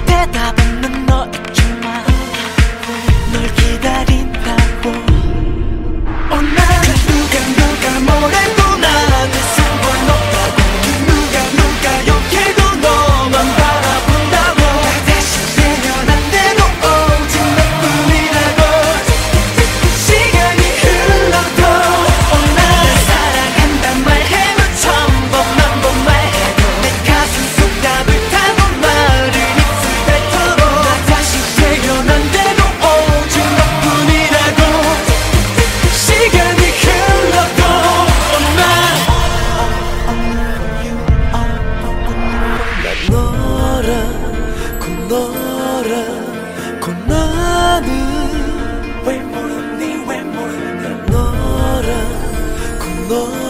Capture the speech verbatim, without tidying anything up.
대답은 넌 너였지만 널 기다린다고. 어 나는 누가 누가 뭐래도 나는 상관없다고. 누가 누가 욕해도 너만 바라본다고. 나 다시 되면 안 돼도 오직 너뿐이라고. 시간이 흘러도 어 나를 사랑한단 말해도 천 번 만 번 말해도 내 가슴 속 답을 타고 말을 입술 뱉어도 나 다시 되면 안 돼도 오직 너뿐이라고. 시간이 흘러도 어 나 너라고 너라고 나는 왜 모르니 왜 모르니 너라고 너